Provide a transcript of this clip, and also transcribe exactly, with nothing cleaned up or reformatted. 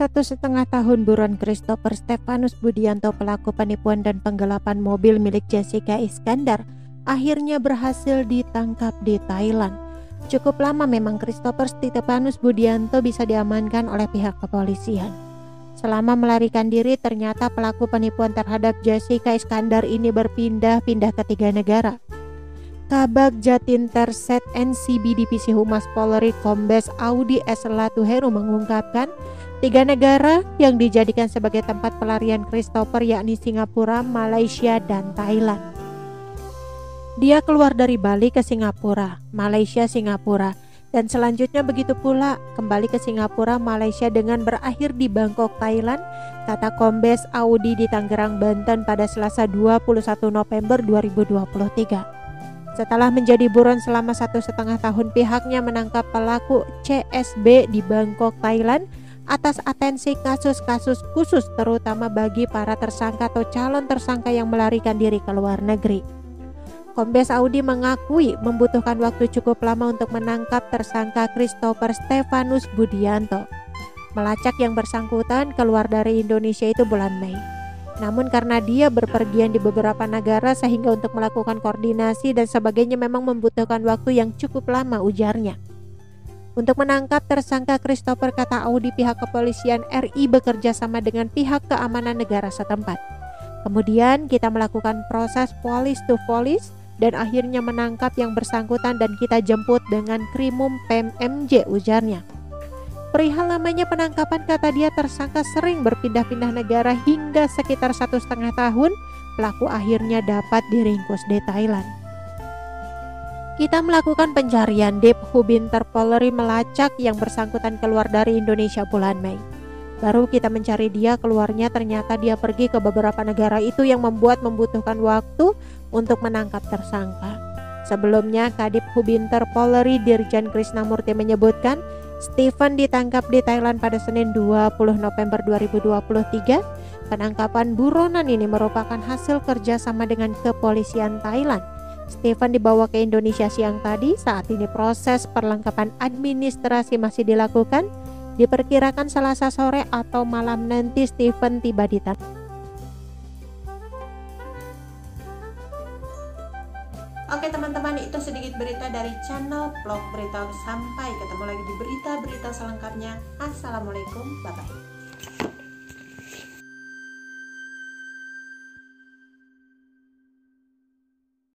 satu setengah tahun buron Christopher Stefanus Budianto, pelaku penipuan dan penggelapan mobil milik Jessica Iskandar, akhirnya berhasil ditangkap di Thailand. Cukup lama memang Christopher Stefanus Budianto bisa diamankan oleh pihak kepolisian. Selama melarikan diri, ternyata pelaku penipuan terhadap Jessica Iskandar ini berpindah-pindah ke tiga negara. Kabag Jatinter Set N C B Divisi Humas Polri Kombes Audi S. Latuheru mengungkapkan, tiga negara yang dijadikan sebagai tempat pelarian Christopher yakni Singapura, Malaysia, dan Thailand. Dia keluar dari Bali ke Singapura, Malaysia, Singapura, dan selanjutnya begitu pula kembali ke Singapura, Malaysia dengan berakhir di Bangkok, Thailand, kata Kombes Audi di Tangerang, Banten pada Selasa dua puluh satu November dua ribu dua puluh tiga. Setelah menjadi buron selama satu setengah tahun, pihaknya menangkap pelaku C S B di Bangkok, Thailand atas atensi kasus-kasus khusus terutama bagi para tersangka atau calon tersangka yang melarikan diri ke luar negeri. Kombes Audi mengakui membutuhkan waktu cukup lama untuk menangkap tersangka Christopher Stefanus Budianto. Melacak yang bersangkutan keluar dari Indonesia itu bulan Mei. Namun karena dia berpergian di beberapa negara sehingga untuk melakukan koordinasi dan sebagainya memang membutuhkan waktu yang cukup lama, ujarnya. Untuk menangkap tersangka Christopher, kata Audi, pihak kepolisian R I bekerja sama dengan pihak keamanan negara setempat. Kemudian kita melakukan proses police to police dan akhirnya menangkap yang bersangkutan dan kita jemput dengan Krimum P M J, ujarnya. Perihal lamanya penangkapan, kata dia, tersangka sering berpindah-pindah negara hingga sekitar satu setengah tahun. Pelaku akhirnya dapat diringkus di Thailand. Kita melakukan pencarian, Dip Hubinter Polri melacak yang bersangkutan keluar dari Indonesia bulan Mei. Baru kita mencari dia, keluarnya ternyata dia pergi ke beberapa negara itu yang membuat membutuhkan waktu untuk menangkap tersangka. Sebelumnya, Kadip Hubinter Polri Dirjen Krisnamurti menyebutkan, Stephen ditangkap di Thailand pada Senin dua puluh November dua ribu dua puluh tiga. Penangkapan buronan ini merupakan hasil kerjasama dengan kepolisian Thailand. Stephen dibawa ke Indonesia siang tadi. Saat ini proses perlengkapan administrasi masih dilakukan. Diperkirakan Selasa sore atau malam nanti Stephen tiba di Thailand. Oke teman-teman, itu sedikit berita dari channel Vlog Berita. Sampai ketemu lagi di berita-berita selengkapnya. Assalamualaikum, bye-bye.